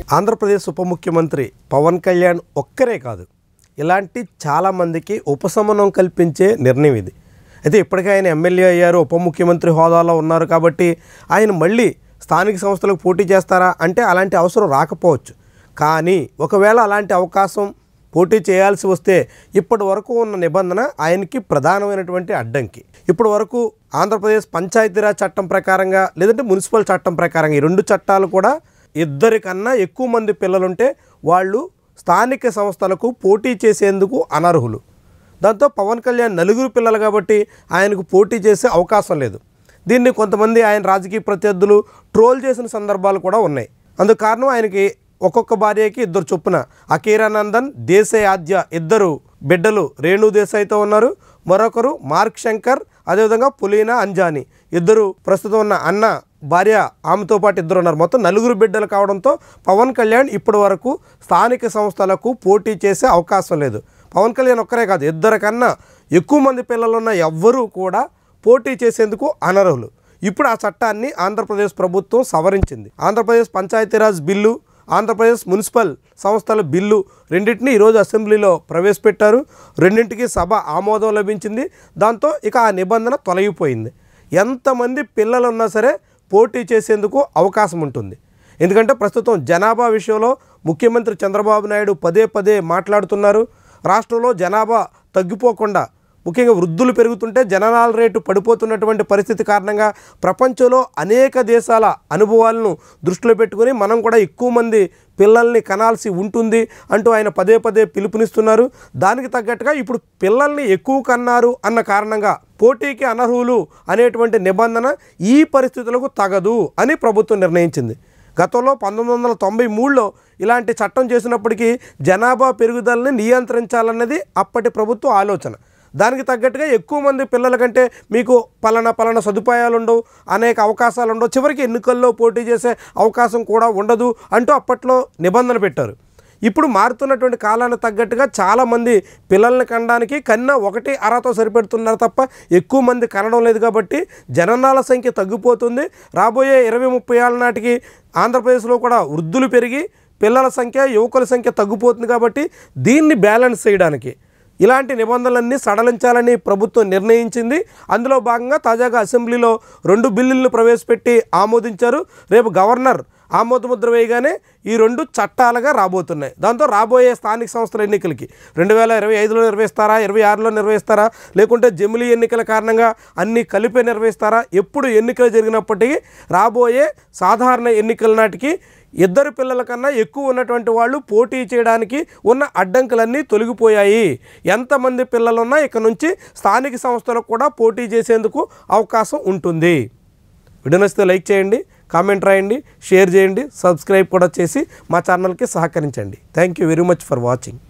ఆంధ్రప్రదేశ్ ఉప ముఖ్యమంత్రి పవన్ కళ్యాణ్ ఒక్కరే కాదు, ఇలాంటి చాలామందికి ఉపశమనం కల్పించే నిర్ణయం ఇది. అయితే ఇప్పటికే ఆయన ఎమ్మెల్యే అయ్యారు, ఉప ముఖ్యమంత్రి హోదాలో ఉన్నారు కాబట్టి ఆయన మళ్ళీ స్థానిక సంస్థలకు పోటీ చేస్తారా అంటే అలాంటి అవసరం రాకపోవచ్చు. కానీ ఒకవేళ అలాంటి అవకాశం పోటీ చేయాల్సి వస్తే ఇప్పటి వరకు ఉన్న నిబంధన ఆయనకి ప్రధానమైనటువంటి అడ్డంకి. ఇప్పటి వరకు ఆంధ్రప్రదేశ్ పంచాయతీరాజ్ చట్టం ప్రకారంగా లేదంటే మున్సిపల్ చట్టం ప్రకారంగా ఈ రెండు చట్టాలు కూడా ఇద్దరికన్నా ఎక్కువ మంది పిల్లలుంటే వాళ్ళు స్థానిక సంస్థలకు పోటీ చేసేందుకు అనర్హులు. దాంతో పవన్ కళ్యాణ్ నలుగురు పిల్లలు కాబట్టి ఆయనకు పోటీ చేసే అవకాశం లేదు. దీన్ని కొంతమంది ఆయన రాజకీయ ప్రత్యర్థులు ట్రోల్ చేసిన సందర్భాలు కూడా ఉన్నాయి. అందుకు కారణం ఆయనకి ఒక్కొక్క భార్యకి ఇద్దరు చొప్పున అకీరానందన్, దేశాయ్ ఆద్య ఇద్దరు బిడ్డలు రేణు దేశాయ్తో ఉన్నారు. మరొకరు మార్క్ శంకర్, అదేవిధంగా పులీనా అంజానీ ఇద్దరు ప్రస్తుతం ఉన్న అన్న భార్య ఆమెతో పాటు ఇద్దరు ఉన్నారు. మొత్తం నలుగురు బిడ్డలు కావడంతో పవన్ కళ్యాణ్ ఇప్పటి వరకు స్థానిక సంస్థలకు పోటీ చేసే అవకాశం లేదు. పవన్ కళ్యాణ్ ఒక్కరే కాదు, ఇద్దరికన్నా ఎక్కువ మంది పిల్లలున్న ఎవ్వరూ కూడా పోటీ చేసేందుకు అనర్హులు. ఇప్పుడు ఆ చట్టాన్ని ఆంధ్రప్రదేశ్ ప్రభుత్వం సవరించింది. ఆంధ్రప్రదేశ్ పంచాయతీరాజ్ బిల్లు, ఆంధ్రప్రదేశ్ మున్సిపల్ సంస్థల బిల్లు రెండింటినీ ఈరోజు అసెంబ్లీలో ప్రవేశపెట్టారు. రెండింటికి సభ ఆమోదం లభించింది. దాంతో ఇక ఆ నిబంధన తొలగిపోయింది. ఎంతమంది పిల్లలు ఉన్నా సరే పోటీ చేసేందుకు అవకాశం ఉంటుంది. ఎందుకంటే ప్రస్తుతం జనాభా విషయంలో ముఖ్యమంత్రి చంద్రబాబు నాయుడు పదే పదే మాట్లాడుతున్నారు. రాష్ట్రంలో జనాభా తగ్గిపోకుండా, ముఖ్యంగా వృద్ధులు పెరుగుతుంటే జననాల రేటు పడిపోతున్నటువంటి పరిస్థితి కారణంగా ప్రపంచంలో అనేక దేశాల అనుభవాలను దృష్టిలో పెట్టుకుని మనం కూడా ఎక్కువ మంది పిల్లల్ని కనాల్సి ఉంటుంది అంటూ ఆయన పదే పదే పిలుపునిస్తున్నారు. దానికి తగ్గట్టుగా ఇప్పుడు పిల్లల్ని ఎక్కువ కన్నారు అన్న కారణంగా పోటీకి అనర్హులు అనేటువంటి నిబంధన ఈ పరిస్థితులకు తగదు అని ప్రభుత్వం నిర్ణయించింది. గతంలో 1993లో ఇలాంటి చట్టం చేసినప్పటికీ జనాభా పెరుగుదలని నియంత్రించాలన్నది అప్పటి ప్రభుత్వ ఆలోచన. దానికి తగ్గట్టుగా ఎక్కువ మంది పిల్లల కంటే మీకు పలానా సదుపాయాలు ఉండవు, అనేక అవకాశాలు ఉండవు, చివరికి ఎన్నికల్లో పోటీ చేసే అవకాశం కూడా ఉండదు అంటూ అప్పట్లో నిబంధన పెట్టారు. ఇప్పుడు మారుతున్నటువంటి కాలానికి తగ్గట్టుగా చాలామంది పిల్లల్ని కనడానికి కన్నా ఒకటి అరతో సరిపెడుతున్నారు తప్ప ఎక్కువ మంది కనడం లేదు. కాబట్టి జననాల సంఖ్య తగ్గిపోతుంది. రాబోయే 20-30 ఏళ్ళ నాటికి ఆంధ్రప్రదేశ్లో కూడా వృద్ధులు పెరిగి పిల్లల సంఖ్య, యువకుల సంఖ్య తగ్గిపోతుంది. కాబట్టి దీన్ని బ్యాలెన్స్ చేయడానికి ఇలాంటి నిబంధనలన్నీ సడలించాలని ప్రభుత్వం నిర్ణయించింది. అందులో భాగంగా తాజాగా అసెంబ్లీలో 2 బిల్లులను ప్రవేశపెట్టి ఆమోదించారు. రేపు గవర్నర్ ఆమోదముద్ర వేయగానే ఈ 2 చట్టాలుగా రాబోతున్నాయి. దాంతో రాబోయే స్థానిక సంస్థల ఎన్నికలకి 2025లో నిర్వహిస్తారా, 26లో నిర్వహిస్తారా, లేకుంటే జమిలీ ఎన్నికల కారణంగా అన్నీ కలిపే నిర్వహిస్తారా, ఎప్పుడు ఎన్నికలు జరిగినప్పటికీ రాబోయే సాధారణ ఎన్నికల నాటికి ఇద్దరు పిల్లల కన్నా ఎక్కువ ఉన్నటువంటి వాళ్ళు పోటీ చేయడానికి ఉన్న అడ్డంకులన్నీ తొలగిపోయాయి. ఎంతమంది పిల్లలున్నా ఇక నుంచి స్థానిక సంస్థలకు కూడా పోటీ చేసేందుకు అవకాశం ఉంటుంది. వీడియో నచ్చితే లైక్ చేయండి, కామెంట్ రాయండి, షేర్ చేయండి, సబ్స్క్రైబ్ కూడా చేసి మా ఛానల్కి సహకరించండి. Thank you very much for watching.